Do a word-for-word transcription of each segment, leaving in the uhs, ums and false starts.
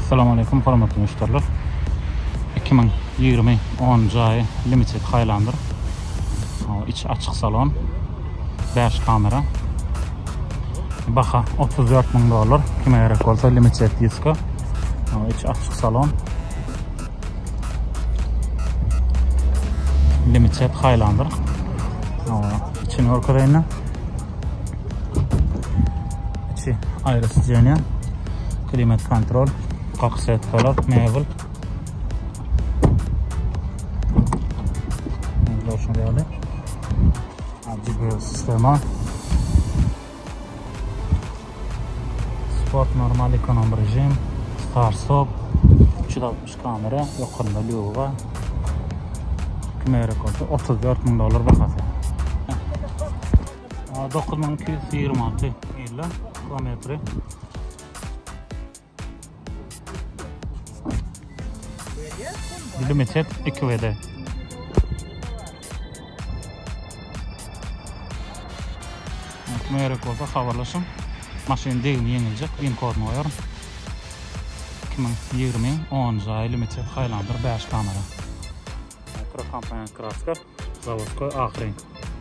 Assalamu alaykum hormatly müşteriler. iki ming yigirma o'ninchi oy Limited Highlander. İç açık salon, besh kamera. Baha o'ttiz to'rt ming dollar. Kimga kerak bo'lsa Limited disko. İç açık salon. Limited Highlander. İçini orkadayına. İçi ayrı sıcağına. Klimat kontrol, kakset falan, mebel. Şunu da alayım. G P S sistemi. Sport normal ekonom rejim. Start stop. uch yuz oltmish kamera, yuqorida logo. Kimga kerak bo'lsa o'ttiz to'rt ming dollar bahasi. dokuz ming ikki yuz yigirma olti yillar kilometri. Limited iki V D. Kimga kerak bo'lsa xabarlashing. Mashina degim yengilcik, in kodini qo'yarim. iki ming yigirma o'ninchi oy Limited Highlander besh kamera. Pro kompaniya kraska, zavodskoy oxring.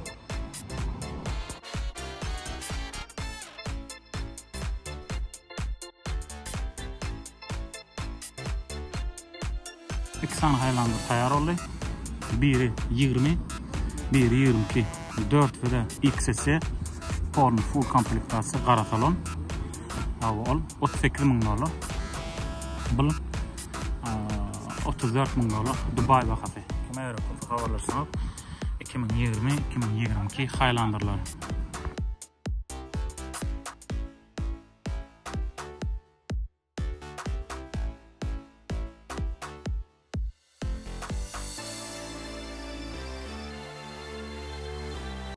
İki tane Highlander tayyor oldu. Biri yigirma, biri yigirma ikki. dört V D X S porno full komplektatsiya qara salon. Avval o'ttiz sakkiz ming dollar. Bu o'ttiz to'rt ming dollar Dubai bahasi. Kimga kerak bo'lsa xabarlashing. iki ming yigirma ikki ming yigirma ikki Highlanderlar.